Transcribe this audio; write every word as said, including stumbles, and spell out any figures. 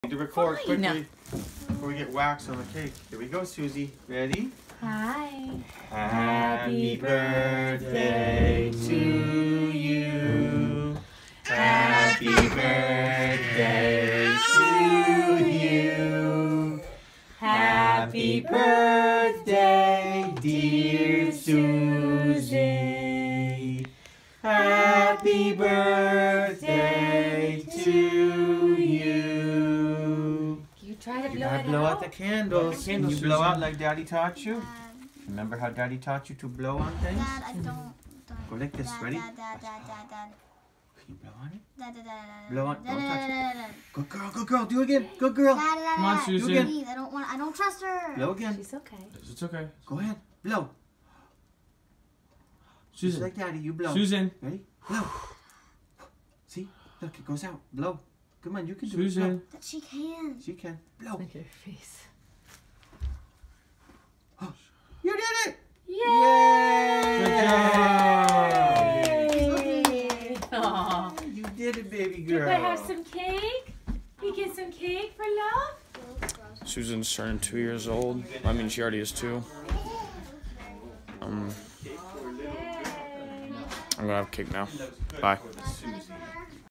To record Fine. quickly before we get wax on the cake. Here we go, Susie. Ready? Hi. Happy birthday to you. Happy birthday to you. Happy birthday, dear Susie. Happy birthday to you. You try to You blow gotta it blow out. out the candles. Can you blow out like Daddy taught you? Dad, Remember how Daddy taught you to blow on things? Dad, I don't. don't. Go like this, Dad, ready? Dad, Dad, Dad, Dad, Dad. Can you blow on it? Dad, Dad, Dad, Blow on- Dad, don't Dad, touch it. Dad, Dad, Dad. Good girl, good girl. Do it again. Good girl. Dad, Dad, Come on, Dad, Susan. again. Please, I don't want. I don't trust her. Blow again. She's okay. It's okay. Go ahead. Blow. Just Susan. like Daddy, you blow. Susan. Ready? Blow. See? Look, it goes out. Blow. Come on, you can do Susan. it. That she can. Blow. She can. Blow. Look at her face. You did it! Yay! Aw. You did it, baby You girl. better have some cake. You get some cake for love. Susan's turning two years old. I mean, she already is two. Um, Yay. I'm gonna have cake now. Bye.